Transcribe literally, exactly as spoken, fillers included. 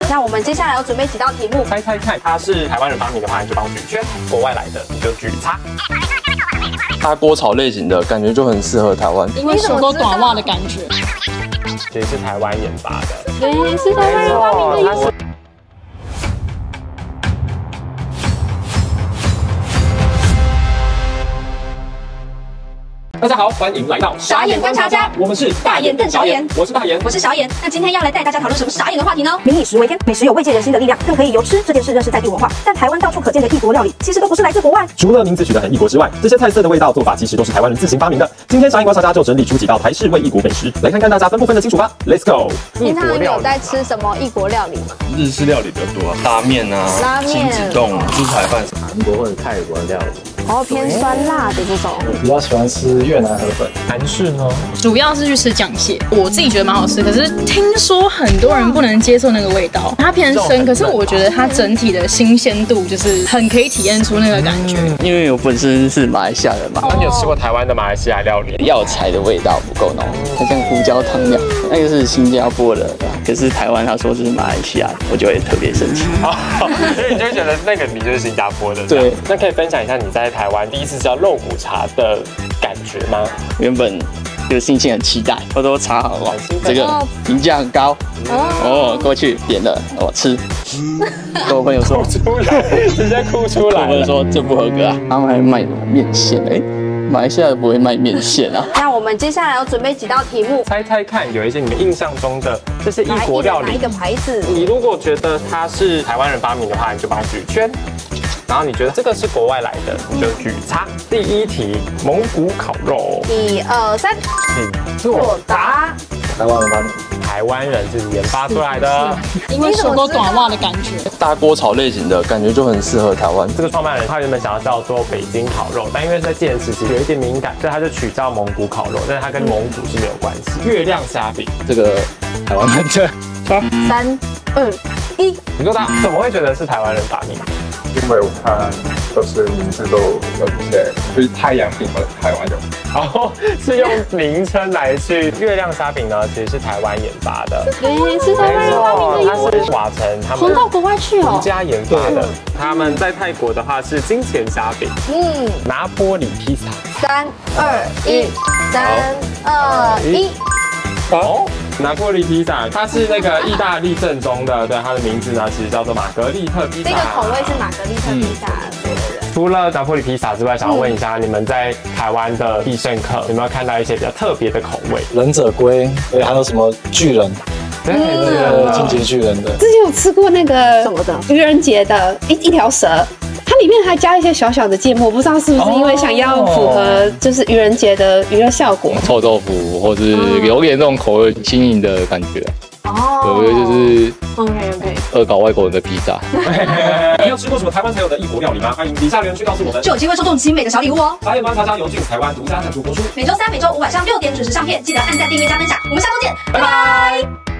那我们接下来要准备几道题目， 猜猜看，它是台湾人发明的话，你就帮举圈；国外来的你就举叉。 它锅炒类型的感觉就很适合台湾， 因为手都短袜的感觉。 其实是台湾研发的， 对，是台湾人发明的哟。 大家好，欢迎来到傻眼观察家， 我们是大眼瞪小眼， 我是大眼， 我是小眼。那今天要来带大家讨论什么傻眼的话题呢？ 民以食为天，美食有慰藉人心的力量，更可以由吃这件事认识在地文化。但台湾到处可见的异国料理，其实都不是来自国外。 除了名字取得很异国之外，这些菜色的味道做法其实都是台湾人自行发明的。今天傻眼观察家就整理出几道台式味异国美食，来看看大家分不分得清楚吧。Let's go！ 平常有在吃什么异国料理吗？ 日式料理比较多啊，拉面啊， 拉面、 亲子冻、猪排饭， 韩国或者泰国的料理。 哦，偏酸辣的这种， 比较喜欢吃越南河粉。 韩式呢， 主要是去吃酱蟹，我自己觉得蛮好吃，可是听说很多人不能接受那个味道，它偏生，可是我觉得它整体的新鲜度就是很可以体验出那个感觉。 因为我本身是马来西亚人嘛， 那你有吃过台湾的马来西亚料理？ 药材的味道不够浓，它像胡椒汤那样，那个是新加坡的，可是台湾他说是马来西亚，我就会特别生气。 所以你就会觉得那个你就是新加坡的。 对， 那可以分享一下你在台湾第一次吃到肉骨茶的感觉吗？ 原本就心情很期待，我都查好了，这个评价很高，哦，过去点了，我吃，跟我朋友说， 哭出来，直接哭出来， 我朋友说这不合格啊，他们还卖什么面线？哎，马来西亚不会卖面线啊。 那我们接下来要准备几道题目， 猜猜看，有一些你们印象中的这些异国料理， 哪一个牌子？ 你如果觉得它是台湾人发明的话，你就帮我举圈。 然后你觉得这个是国外来的，你就举叉。第一题，蒙古烤肉。 一二三， 请作答。 台湾人发明， 台湾人自己研发出来的， 因为手都短袜的感觉。 大锅炒类型的感觉就很适合台湾。 这个创办人他原本想要叫做北京烤肉，但因为在建时期有一点敏感，所以他就取叫蒙古烤肉，但是它跟蒙古是没有关系。月亮虾饼， 这个台湾人的。 三二一， 你说他怎么会觉得是台湾人发明？ 因为我看都是名字都有写，就是太阳饼和台湾有， 然后是用名称来去。月亮虾饼呢，其实是台湾研发的， 对，是台湾人发明的它是瓦城他们红到国外去哦， 独家研发的。他们在泰国的话是金钱虾饼，嗯，拿坡里披萨。 三二一，三二一。 哦，拿破里披萨，它是那个意大利正宗的，对，它的名字呢其实叫做玛格丽特披萨。 这个口味是玛格丽特披萨。对对对。 除了拿破里披萨之外，想要问一下，你们在台湾的必胜客有没有看到一些比较特别的口味？ 忍者龟，对，还有什么巨人， 对， 进击巨人的。 之前有吃过那个什么的愚人节的一一条蛇。 它里面还加一些小小的芥末，不知道是不是因为想要符合就是愚人节的娱乐效果。 臭豆腐或是有点这种口味轻盈的感觉。哦，对，就是 OK OK。 恶搞外国人的披萨。 你有吃过什么台湾才有的异国料理吗？欢迎底下留言区告诉我们， 就有机会抽中精美的小礼物哦。 傻眼观察家由俊台湾独家赞助播出， 每周三、每周五晚上六点准时上片，记得按赞、订阅、加分享。我们下周见，拜拜。